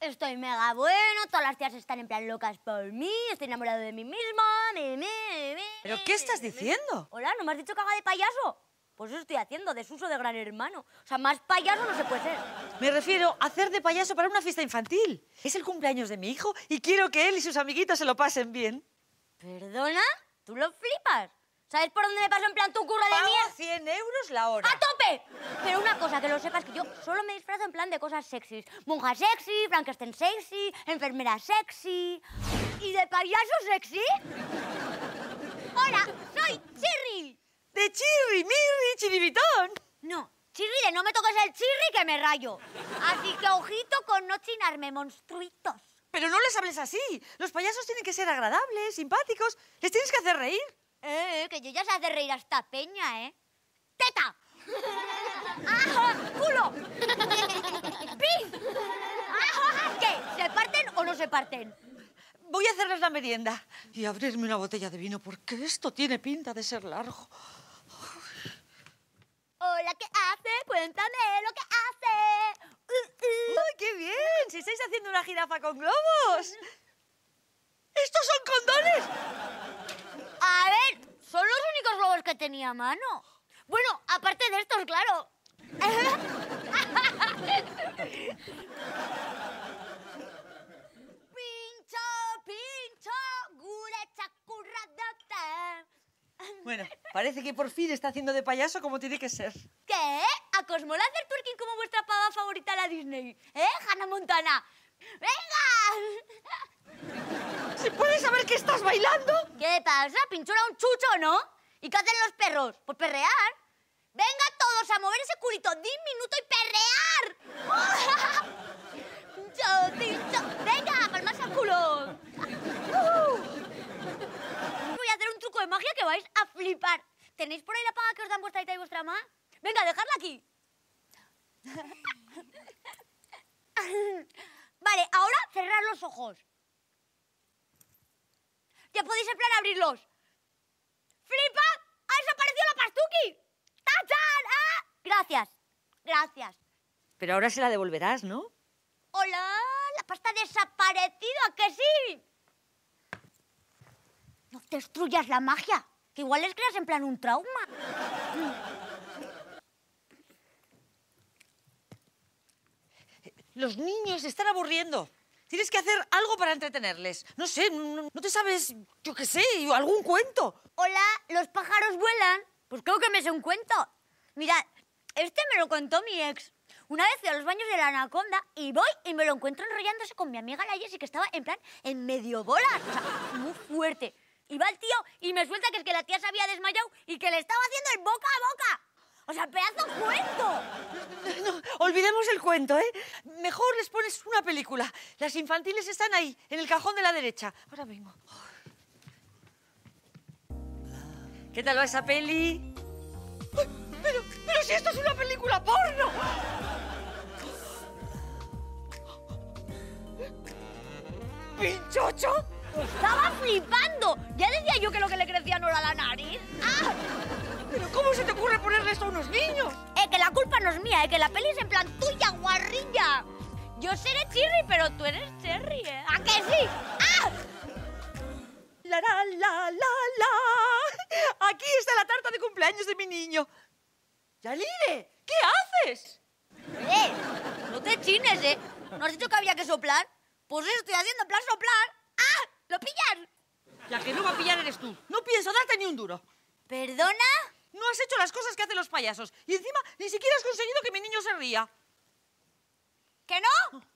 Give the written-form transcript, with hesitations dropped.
Estoy mega bueno, todas las tías están en plan locas por mí, estoy enamorado de mí misma, ¿Pero qué estás diciendo? Hola, ¿no me has dicho que haga de payaso? Pues eso estoy haciendo, desuso de Gran Hermano. O sea, más payaso no se puede ser. Me refiero a hacer de payaso para una fiesta infantil. Es el cumpleaños de mi hijo y quiero que él y sus amiguitos se lo pasen bien. ¿Perdona? ¿Tú lo flipas? ¿Sabes por dónde me paso en plan tu curro de Pago mierda? 100 euros la hora. ¡A tope! Pero una cosa, que lo sepas, que yo solo me disfrazo en plan de cosas sexys. Monja sexy, Frankenstein sexy, enfermera sexy... ¿Y de payaso sexy? ¡Hola! ¡Soy Chirri! ¡De chirri, mirri, chiribitón! No, Chirri, de no me toques el chirri que me rayo. Así que ojito con no chinarme, monstruitos. Pero no les hables así. Los payasos tienen que ser agradables, simpáticos. Les tienes que hacer reír. Que yo ya sé hacer reír a esta peña, ¿eh? ¡Teta! ¡Ah! ¡Culo! ¡Pis! ¡Ah! ¿Qué? ¿Se parten o no se parten? Voy a hacerles la merienda y abrirme una botella de vino porque esto tiene pinta de ser largo. Hola, ¿qué hace? Cuéntame lo que hace. ¡Ay, qué bien! ¡Si estáis haciendo una jirafa con globos! ¡Estos son condones! A ver, son los únicos globos que tenía a mano. Bueno, aparte de estos, claro. Pincho, pincho, gure chacurradote. Bueno, parece que por fin está haciendo de payaso como tiene que ser. ¿Qué? ¿A Cosmola hacer twerking como vuestra pava favorita la Disney? Hannah Montana. ¡Venga! ¿Se puede saber que estás bailando? ¿Qué pasa? Pinchura un chucho, ¿no? ¿Y qué hacen los perros? Pues perrear. ¡Venga todos a mover ese culito diminuto y perrear! ¡Pincho, pincho! ¡Venga, palmas al culo! Voy a hacer un truco de magia que vais a flipar. ¿Tenéis por ahí la paga que os dan vuestra tita y vuestra mamá? Venga, dejadla aquí. Vale, ahora cerrar los ojos. Ya podéis en plan abrirlos. ¡Flipa! ¡Ha desaparecido la pastuqui! ¡Tachan! ¡Ah! Gracias, gracias. Pero ahora se la devolverás, ¿no? ¡Hola! ¡La pasta ha desaparecido! ¿A que sí? No destruyas la magia, que igual les creas en plan un trauma. Los niños se están aburriendo. Tienes que hacer algo para entretenerles. No sé, no te sabes, yo qué sé, algún cuento. Hola, ¿los pájaros vuelan? Pues creo que me sé un cuento. Mirad, este me lo contó mi ex. Una vez fui a los baños de la anaconda y voy y me lo encuentro enrollándose con mi amiga la Jessie, que estaba en plan en medio bolas. O sea, muy fuerte. Y va el tío y me suelta que es que la tía se había desmayado y que le estaba haciendo el boca a boca. O sea, pedazo cuento. No, olvidemos el cuento, ¿eh? Mejor les pones una película. Las infantiles están ahí, en el cajón de la derecha. Ahora vengo. ¿Qué tal va esa peli? ¡Ay! Pero si esto es una película porno. ¿Pinchocho? Estaba flipando. Ya decía yo que lo que le crecía no era la nariz. ¡Ah! ¿Pero cómo se te ocurre ponerle esto a unos niños? Que la culpa no es mía, que la peli es en plan tuya, guarrilla. Yo seré Chirri, pero tú eres Cherry, ¿eh? ¿A que sí? ¡Ah! La, la, la, la, la. Aquí está la tarta de cumpleaños de mi niño. ¡Yalire! ¿Qué haces? No te chines, ¿eh? ¿No has dicho que había que soplar? Pues eso estoy haciendo, en plan soplar. ¡Ah! ¿Lo pillas? La que no va a pillar eres tú. No pienso darte ni un duro. ¿Perdona? No has hecho las cosas que hacen los payasos. Y encima ni siquiera has conseguido que mi niño se ría. ¿Que no?